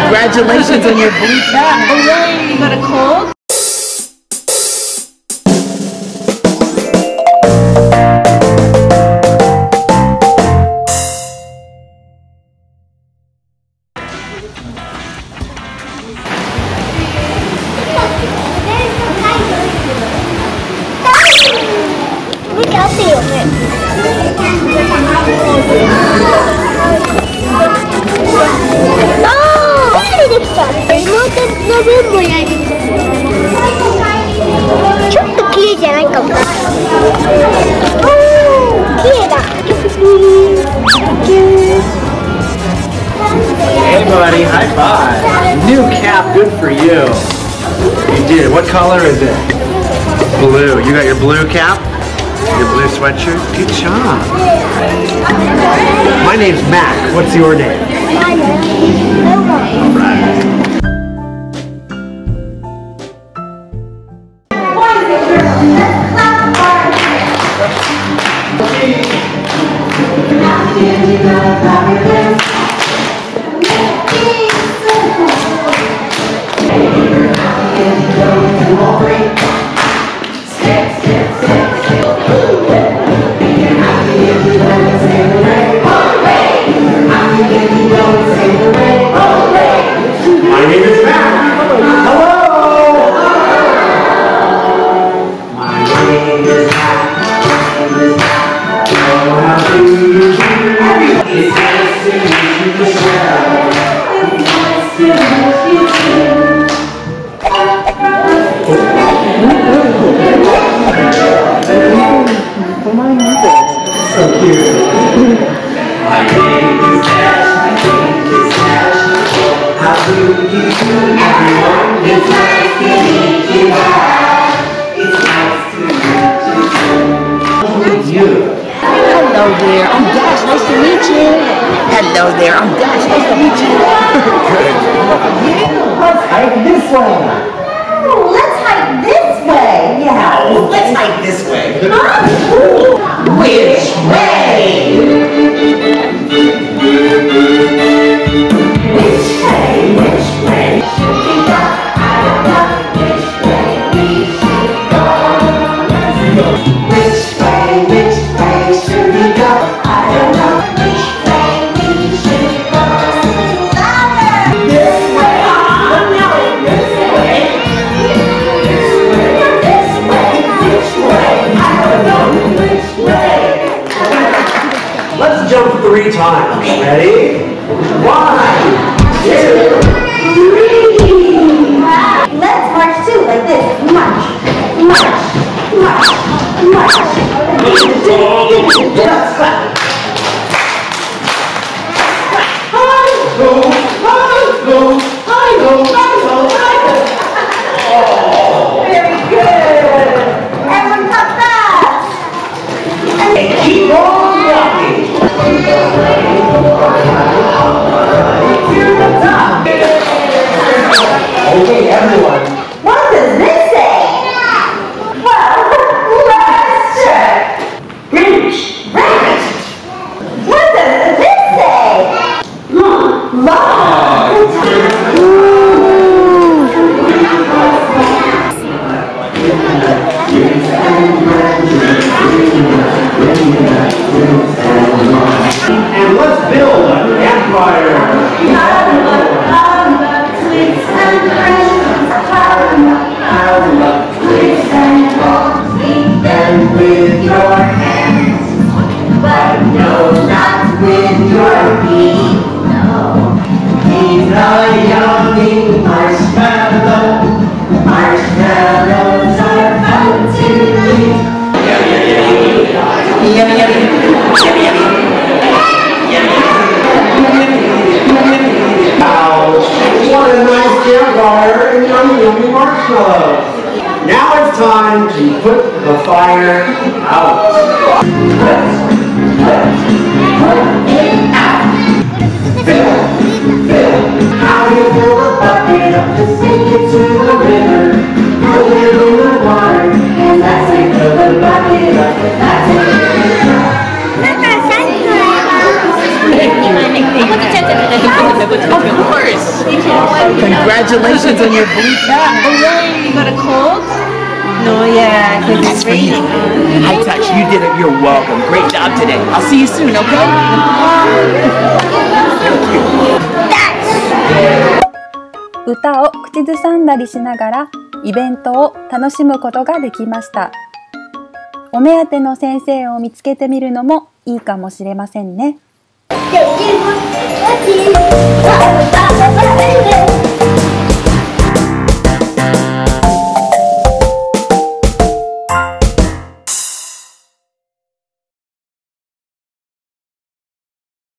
Congratulations on your blue cap. Hooray! You got a cold? Hey buddy, high five. New cap, good for you. You did. What color is it? Blue. You got your blue cap? Your blue sweatshirt? Good job. My name's Mac. What's your name? My name is Alright. My name is Mac. Hello. My name is Mac. Oh, how do you do? It's nice to meet you, Michelle. It's nice to meet you too. So cute. My name is Dash. My name is Dash. How do you do, everyone? It's nice to meet you, Dash. It's nice to meet you too. Hello there, I'm Dash. Nice to meet you. Hello there, I'm Dash. Nice to meet you. Let's hike this way. Oh, let's hike this way. Yeah. No, let's hike this way. Huh? Which way? Which way? Which way? Should we go? I don't know. Which way we should go? Which way should we go? I don't know. Which way we should go? Sing louder. This way. Oh no. This way. This way. Which way? I don't know. Which way? Let's jump 3 times. Ready? 1, 2, 3. Let's march too, like this. March, march, march, march. Let's clap. Hi-ho, hi-ho, hi-ho, hi-ho, hi-ho. Oh. Very good. Everyone clap fast. And keep on walking. To the top. Okay, everyone. What does this say? Well, let's check. Reach. Right. What does this say? Long. And let's build a campfire. Eat them with your hands, but no, not with your feet. No. He's a yummy marshmallow. Marshmallows are fun to eat. Yummy, yummy. Yummy, yummy. What a nice campfire and yummy marshmallows. Now it's time to put the fire out. Let's put it out. Fill. How do you fill a bucket up to sink it to the river? Put it in the water, and that's it. Fill the bucket up, that's it. Of course. Congratulations on your blue cap. Hooray! You got a cold? No, yeah, because That's it's for you. raining. High touch, you did it. You're welcome. Great job today. I'll see you soon, okay? Thank you. 歌を口ずさんだりしながらイベントを楽しむことができました。お目当ての先生を見つけてみるのもいいかもしれませんね。 Baby,